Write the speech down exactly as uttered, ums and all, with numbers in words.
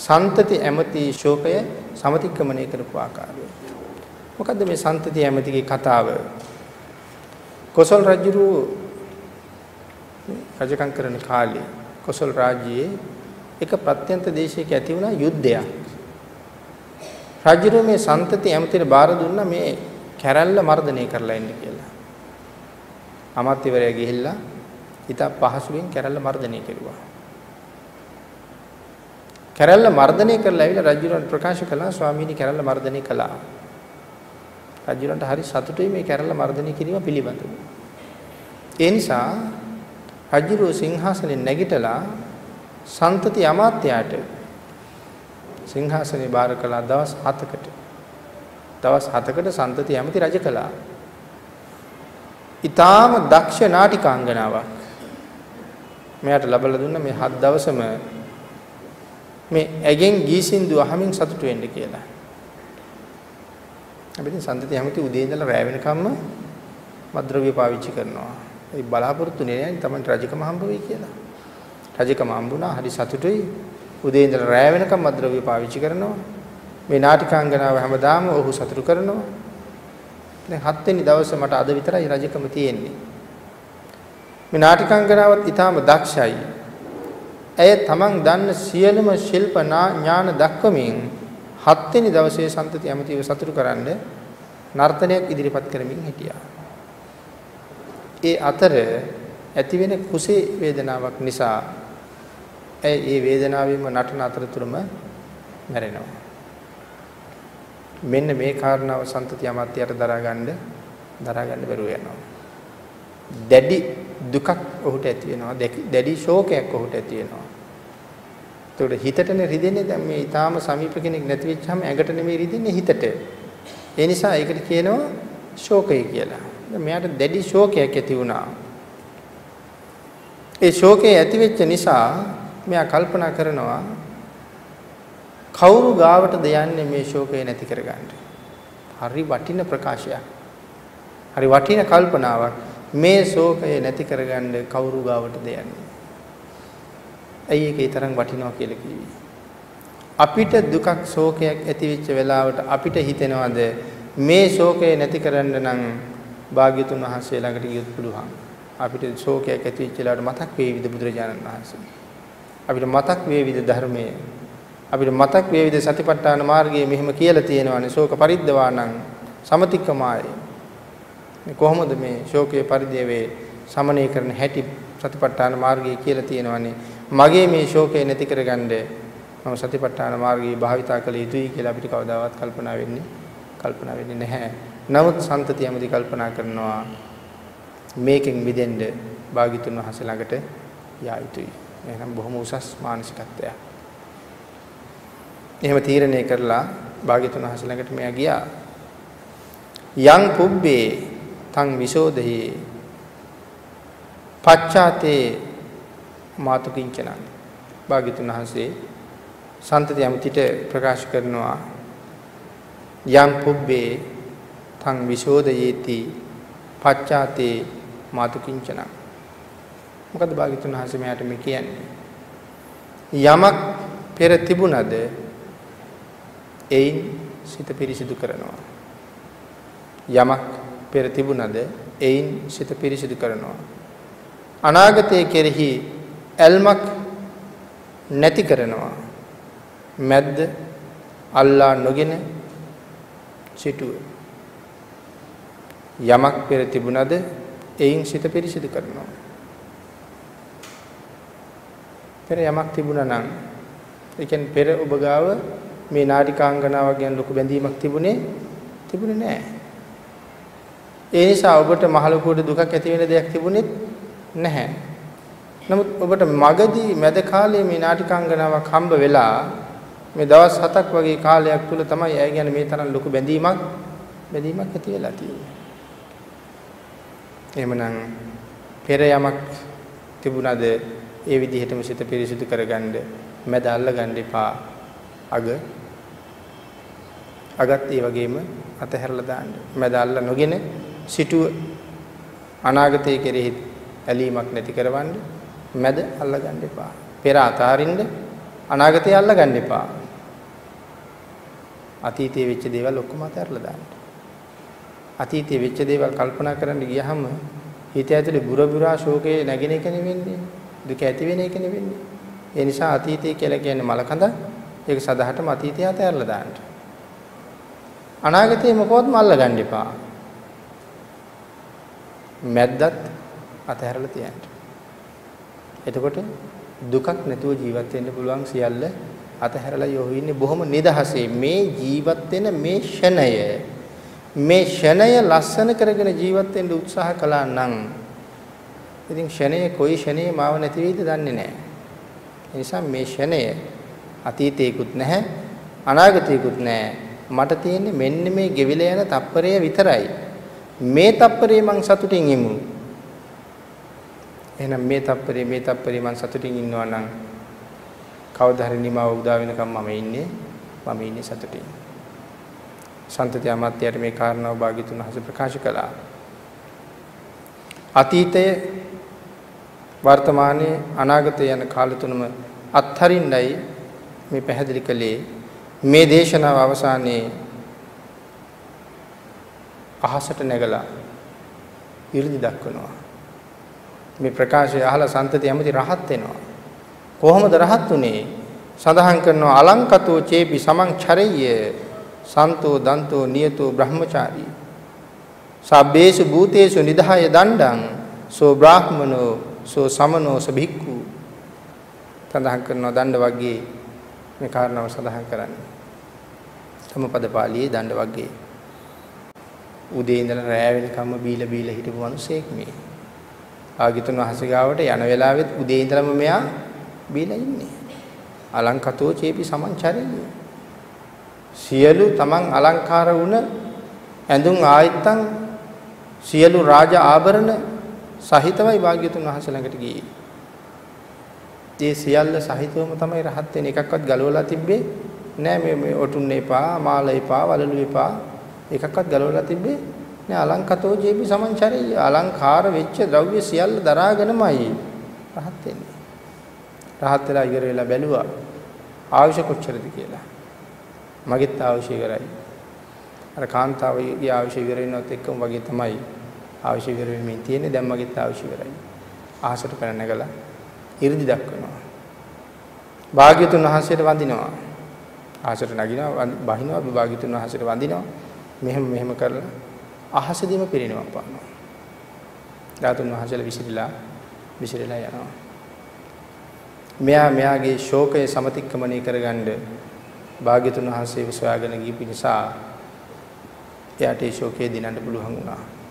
සන්තති ඇමති ශෝකය සමතික්‍රමණය කරපු ආකාරය. මොකද්ද මේ සන්තති ඇමතිගේ කතාව? කොසල් රජුරු රජකම් කරන කාලේ කොසල් රාජ්‍යයේ එක ප්‍රත්‍යන්ත දේශයක ඇති වුණා යුද්ධයක්. රජුරු මේ සන්තති ඇමතිට බාර දුන්නා මේ කැරැල්ල මර්ධනය කරලා එන්න කියලා. අමාත්‍යවරයා ගිහිල්ලා ඊට පහසුවෙන් කැරැල්ල මර්ධනය කෙරුවා. කැරැල්ල මර්ධනය කරලා ඇවිල්ලා රජුරන්ට ප්‍රකාශ කළා ස්වාමීනි කැරැල්ල මර්ධනය කළා. රජුරන්ට හරි සතුටුයි මේ කැරැල්ල මර්ධනය කිරීම පිළිබඳව. ඒ නිසා රජුරෝ සිංහාසනෙ නැගිටලා සන්තති අමාත්‍යයට සිංහාසනේ බාර කළා දවස් හතකට. දවස් හතකට සන්තති ඇමති රජ කළා. ඊටාම දක්ෂ නාටිකාංගනාවක් මෙයාට ලැබලා දුන්න මේ හත් දවසම මේ ඇගෙන් ගීසින්දු අහමින් සතුටු වෙන්න කියලා. අපි ඉතින් සන්තති ඇමති උදේ ඉඳලා රැ වෙනකම්ම මද්ද්‍රව්‍ය පාවිච්චි කරනවා. ඒ බලාපොරොත්තු නෙවෙයි තමයි රජකම හම්බ වෙයි කියලා. රජකම හම්බුණා හරි සතුටුයි. උදේ ඉඳලා රැ වෙනකම් මද්ද්‍රව්‍ය පාවිච්චි කරනවා. මේ නාටිකාංගනාව හැමදාම ඔහු සතුටු කරනවා. දැන් හත් වෙනි දවසේ මට අද විතරයි රජකම තියෙන්නේ. මේ නාටිකාංගනාවත් ඊටාම දක්ෂයි. ඇය තමන් දන්න සියලුම ශිල්ප ඥාන දක්වමින් හත් වෙනි දවසේ සන්තති ඇමතිව සතුටු කරන්න නර්තනයක් ඉදිරිපත් කරමින් හිටියා. ඒ අතර ඇති වෙන කුසේ වේදනාවක් නිසා ඇය ඒ වේදනාවෙන්ම නටන අතරතුරම මැරෙනවා. මෙන්න මේ කාරණාව සන්තති අමාත්‍යයට දරාගන්න දරාගන්න බැරුව යනවා. දැඩි දුකක් ඔහුට ඇති වෙනවා. දැඩි ශෝකයක් ඔහුට ඇති වෙනවා. ඒකට හිතටනේ රිදෙන්නේ. දැන් මේ ඊටාම සමීප කෙනෙක් නැති වෙච්චාම ඇඟට නෙමෙයි රිදෙන්නේ හිතට. ඒ නිසා ඒකට කියනවා ශෝකය කියලා. දැන් මෙයාට දැඩි ශෝකයක් ඇති වුණා. ඒ ශෝකය ඇති වෙච්ච නිසා මෙයා කල්පනා කරනවා කවුරු ගාවටද යන්නේ මේ ශෝකය නැති කරගන්න. හරි වටින ප්‍රකාශයක්. හරි වටින කල්පනාවක්. මේ ශෝකය නැති කරගන්න කවුරු ගාවටද යන්නේ. ඇයි ඒකේ තරම් වටිනවා කියලා කිව්වේ? අපිට දුකක් ශෝකයක් ඇති වෙච්ච වෙලාවට අපිට හිතෙනවද මේ ශෝකය නැති කරන්න නම් භාග්‍යතුන් වහන්සේ ළඟට ගියොත් පුළුවන්. අපිට ශෝකයක් ඇති වෙච්ච වෙලාවට මතක් වේවිද බුදුරජාණන් වහන්සේ. අපිට මතක් වේවිද ධර්මයේ. අපිට මතක් වේවිද සතිපට්ඨාන මාර්ගයේ මෙහෙම කියලා තියෙනවානේ ශෝක පරිද්දවාණං සමතික්කමාය. මේ කොහොමද මේ ශෝකයේ පරිදේවේ සමනය කරන හැටි සතිපට්ඨාන මාර්ගයේ කියලා තියෙනවානේ. මගේ මේ ශෝකය නැති කරගන්න මම සතිපට්ඨාන මාර්ගයේ භාවිතා කළ යුතුයි කියලා අපිට කවදාවත් කල්පනා වෙන්නේ කල්පනා වෙන්නේ නැහැ. නමුත් සන්තති ඇමති කල්පනා කරනවා මේකෙන් මිදෙන්න භාග්‍යතුන් වහන්සේ ළඟට යා යුතුයි. එහෙනම් බොහොම උසස් මානසිකත්වයක්. එහෙම තීරණය කරලා භාග්‍යතුන් වහන්සේ ළඟට මෙයා ගියා. යං පුබ්බේ තං විසෝදහි පච්චාතේ මාතු කිංචනං. භාග්‍යතුන් වහන්සේ සන්තති ඇමතිට ප්‍රකාශ කරනවා යං පුබ්බේ තං විසෝදයේති පච්චාතේ මාතු කිංචනං. මොකද භාග්‍යතුන් වහන්සේ මෙයාට මේ කියන්නේ? යමක් පෙර තිබුණද එයින් සිත පිරිසිදු කරනවා. යමක් පෙර තිබුණද එයින් සිත පිරිසිදු කරනවා. අනාගතයේ කෙරෙහි ඇල්මක් නැති කරනවා. මැද්ද අල්ලා නොගෙන සිටුව. යමක් පෙර තිබුණද එයින් සිත පිරිසිදු කරනවා. පෙර යමක් තිබුණා නම් ඒ කියන්නේ පෙර ඔබ ගාව මේ නාටිකාංගනාවක් ගැන ලොකු බැඳීමක් තිබුණේ තිබුණේ නැහැ. ඒ නිසා ඔබට මහලොකුවට දුකක් ඇති වෙන දෙයක් තිබුණේ නැහැ. නමුත් ඔබට මගදී මැද කාලයේ මේ නාටිකාංගනාවක් හම්බ වෙලා මේ දවස් හතක් වගේ කාලයක් තුල තමයි ඇය ගැන මේ තරම් ලොකු බැඳීමක් බැඳීමක් ඇති වෙලා තියෙන්නේ. එහෙමනම් පෙර යමක් තිබුණාද ඒ විදිහටම සිත පිරිසිදු කරගන්න මැද අල්ලගන්න එපා. අග අගත් ඒ වගේම අතහැරලා දාන්න. මැද අල්ල නොගෙන සිටුව අනාගතයේ කෙරෙහි ඇලීමක් නැති කරවන්න මැද අල්ලගන්න එපා. පෙර අතාරින්න අනාගතය අල්ලගන්න එපා. අතීතයේ වෙච්ච දේවල් ඔක්කොම අතහැරලා දාන්න. අතීතයේ වෙච්ච දේවල් කල්පනා කරන්න ගියහම හිත ඇතුලේ බුර බුරා ශෝකේ නැගෙන එක නෙවෙන්නේ. දුක ඇති වෙන එක නෙවෙන්නේ. ඒ නිසා අතීතය කියලා කියන්නේ මලකඳ. ඒක සදාහටම අතීතය අතහැරලා දාන්න. අනාගතේ මොකවත්ම අල්ලගන්න එපා. මැද්දත් අතහැරලා තියන්න. එතකොට දුකක් නැතුව ජීවත් වෙන්න පුළුවන් සියල්ල අතහැරලා යෝ ඉන්නේ බොහොම නිදහසේ මේ ජීවත් වෙන මේ ෂණය මේ ෂණය ලස්සන කරගෙන ජීවත් වෙන්න උත්සාහ කළා නම් ඉතින් ෂණය කොයි ෂණේ මාව නැති වෙයිද දන්නේ නැහැ. ඒ නිසා මේ ෂණය අතීතේකුත් නැහැ අනාගතේකුත් නැහැ. මට තියෙන්නේ මෙන්න මේ ගෙවිලා යන තප්පරය විතරයි. මේ තප්පරේ මං සතුටින් ඉමු. එහෙනම් මේ තප්පරේ මේ තප්පරේ මං සතුටින් ඉන්නවා නම් කවදා හරි නිමාව උදා වෙනකම් මම ඉන්නේ මම ඉන්නේ සතුටින්. සන්තති අමාත්‍යයට මේ කාරණාව භාග්‍යතුන් වහන්සේ ප්‍රකාශ කළා. අතීතයේ වර්තමානයේ අනාගතයේ යන කාල තුනම අත්හරින්නයි මේ පැහැදිලි කළේ. මේ දේශනාව අවසානයේ අහසට නැගලා 이르දි දක්වනවා. මේ ප්‍රකාශය අහලා සන්තති ඇමති රහත් වෙනවා. කොහොමද රහත් උනේ? සඳහන් කරනවා අලංකතෝ චේපි සමං චරෙය්‍ය සන්තෝ දන්තෝ නියතෝ බ්‍රහ්මචාරී සබ්බේසු භූතේසු නිදාය දණ්ඩං සෝ බ්‍රාහ්මනෝ සෝ සමනෝ සභික්ඛු. සඳහන් කරනවා දණ්ඩ වර්ගයේ මේ කාරණාව සඳහන් කරන්නේ. සමපද පාළියේ දණ්ඩ වර්ගයේ උදේ ඉඳලා රැය වෙනකම්ම බීලා බීලා හිටපු මිනිසෙක් මේ. ආගිතුන් වහන්සේ ගාවට යන වෙලාවෙත් උදේ ඉඳලම මෙයා බීලා ඉන්නේ. අලංකතෝ චේපි සමංචරෙය්‍ය. සියලු තමන් අලංකාර වුණ ඇඳුම් ආයත්තන් සියලු රාජ ආභරණ සහිතවයි භාග්‍යතුන් වහන්සේ ළඟට ගියේ. ඒ සියල්ල සහිතවම තමයි රහත් වෙන. එකක්වත් ගලවලා තිබ්බේ නෑ. මේ මේ ඔටුන්න එපා, මාල එපා, වලලු එපා. එකක්වත් ගලවලා තිබ්බේ නෑ. අලංකතෝ ජේපි සමංචරෙය්‍ය. අලංකාර වෙච්ච ද්‍රව්‍ය සියල්ල දරාගෙනමයි රහත් වෙන්නේ. රහත් වෙලා ඉවර වෙලා බැලුවා ආයුෂ කොච්චරද කියලා. මගෙත් ආයුෂ ඉවරයි. අර කාන්තාවගේ ආයුෂ ඉවර වෙනවත් එක්කම වගේ තමයි ආයුෂ ඉවර වෙමින් තියෙන්නේ. දැන් මගෙත් ආයුෂ ඉවරයි. ආහසට පැන නැගලා 이르දි දක්වනවා. භාග්‍යතුන් වහන්සේට වඳිනවා. ආහසට නගිනවා, බහිනවා, භාග්‍යතුන් වහන්සේට වඳිනවා. මෙහෙම මෙහෙම කරලා අහසදීම පිරිනවම් පානවා. ධාතුන් වහන්සේලා විසිරීලා විසිරීලා යනවා. මෙයා මෙයාගේ ශෝකය සමතික්‍රමණය කරගන්න භාග්‍යතුන් වහන්සේව සොයාගෙන ගිය නිසා එයාට ඒ ශෝකය දිනන්න පුළුවන් වුණා.